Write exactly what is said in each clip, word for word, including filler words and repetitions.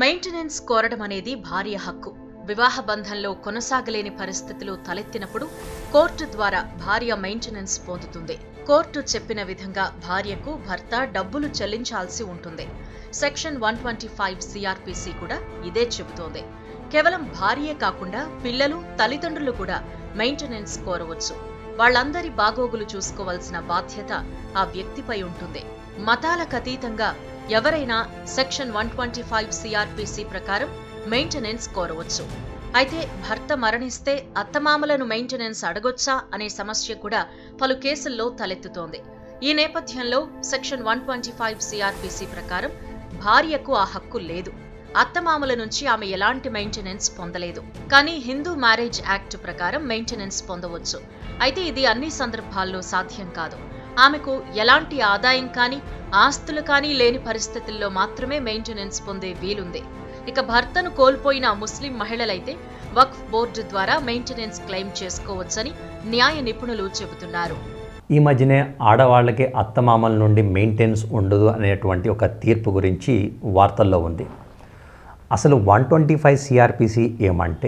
Maintenance కోరడం అనేది భార్య హక్కు. వివాహ బంధంలో కొనసాగలేని పరిస్థితులు తలెత్తినప్పుడు కోర్టు ద్వారా భార్య మెయింటెనెన్స్ పొందుతుంది. కోర్టు చెప్పిన విధంగా భార్యకు భర్త డబ్బులు చెల్లించాల్సి ఉంటుంది. Section one twenty five CrPC కూడా ఇదే చెబుతోంది. కేవలం భార్యే కాకుండా పిల్లలు, తల్లిదండ్రులు కూడా మెయింటెనెన్స్ కోరవచ్చు. వాళ్ళందరి బాగోగులు చూసుకోవాల్సిన బాధ్యత ఆ వ్యక్తిపై ఉంటుంది. మతాలకు అతీతంగా ఎవరైనా section one twenty five CrPC ప్రకారం మెయింటెనెన్స్ కోరవచ్చు. అయితే భర్త మరణిస్తే అత్తమామలను మెయింటెనెన్స్ అడగొచ్చా అనే సమస్య కూడా పలు కేసుల్లో తలెత్తుతోంది. ఈ నేపథ్యంలో section one twenty five CrPC ప్రకారం భార్యకు ఆ హక్కు లేదు. అత్తమామల నుంచి ఆమె ఎలాంటి మెయింటెనెన్స్ పొందలేదు. కానీ హిందూ మ్యారేజ్ యాక్ట్ ప్రకారం మెయింటెనెన్స్ పొందవచ్చు. అయితే ఇది అన్ని సందర్భాల్లో సాధ్యం కాదు. ఆమెకు ఎలాంటి ఆదాయం కానీ ఆస్తులు కానీ లేని పరిస్థితుల్లో మాత్రమే మెయింటెనెన్స్ పొందే వీలుంది. ఇక భర్తను కోల్పోయిన ముస్లిం మహిళలైతే వక్ఫ్ బోర్డు ద్వారా మెయింటెనెన్స్ క్లెయిమ్ చేసుకోవచ్చని న్యాయ నిపుణులు చెబుతున్నారు. ఈ మధ్యనే ఆడవాళ్ళకి అత్తమామల నుండి మెయింటెనెన్స్ ఉండదు అనేటువంటి ఒక తీర్పు గురించి వార్తల్లో ఉంది. అసలు వన్ ట్వంటీ ఫైవ్ సిఆర్పిసి ఏమంటే,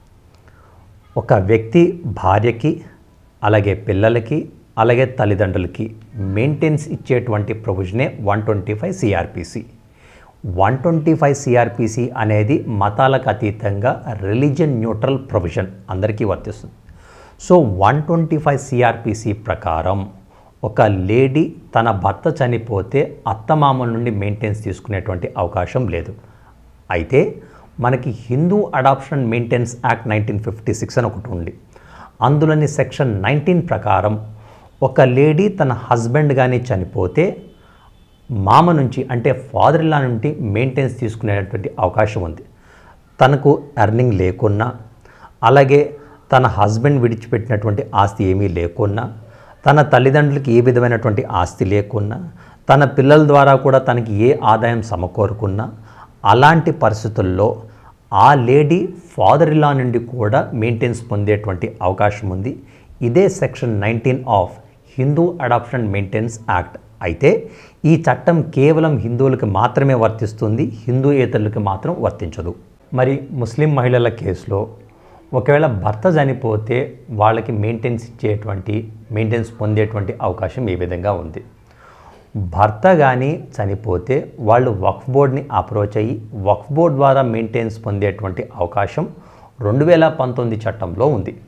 ఒక వ్యక్తి భార్యకి, అలాగే పిల్లలకి, అలాగే తల్లిదండ్రులకి మెయింటెనెన్స్ ఇచ్చేటువంటి ప్రొవిజనే one twenty five CrPC. One twenty five CrPC అనేది మతాలకు అతీతంగా రిలీజియన్ న్యూట్రల్ ప్రొవిజన్, అందరికీ వర్తిస్తుంది. So one twenty five CrPC ప్రకారం ఒక లేడీ తన భర్త చనిపోతే అత్తమామల నుండి మెయింటెనెన్స్ తీసుకునేటువంటి అవకాశం లేదు. అయితే మనకి Hindu adoption maintenance act nineteen fifty six అని ఒకటి ఉంది. అందులోని సెక్షన్ నైన్టీన్ ప్రకారం ఒక లేడీ తన హస్బెండ్ కానీ చనిపోతే మామ నుంచి అంటే ఫాదర్ ఇన్ లా నుండి మెయింటెనెన్స్ తీసుకునేటువంటి అవకాశం ఉంది. తనకు ఎర్నింగ్ లేకున్నా, అలాగే తన హస్బెండ్ విడిచిపెట్టినటువంటి ఆస్తి ఏమీ లేకున్నా, తన తల్లిదండ్రులకి ఏ విధమైనటువంటి ఆస్తి లేకున్నా, తన పిల్లల ద్వారా కూడా తనకి ఏ ఆదాయం సమకూరుకున్నా, అలాంటి పరిస్థితుల్లో ఆ లేడీ ఫాదర్ ఇన్ లా నుండి కూడా మెయింటెనెన్స్ పొందేటువంటి అవకాశం ఉంది. ఇదే section nineteen of Hindu adoption maintenance act. అయితే ఈ చట్టం కేవలం హిందువులకు మాత్రమే వర్తిస్తుంది, హిందూయేతరులకు మాత్రం వర్తించదు. మరి ముస్లిం మహిళల కేసులో ఒకవేళ భర్త చనిపోతే వాళ్ళకి మెయింటెనెన్స్ ఇచ్చేటువంటి మెయింటెనెన్స్ పొందేటువంటి అవకాశం ఏ విధంగా ఉంది? భర్త కానీ చనిపోతే వాళ్ళు వక్ఫ్ బోర్డ్ని అప్రోచ్ అయ్యి వక్ఫ్ బోర్డ్ ద్వారా మెయింటెనెన్స్ పొందేటువంటి అవకాశం రెండు వేల పంతొమ్మిది చట్టంలో ఉంది.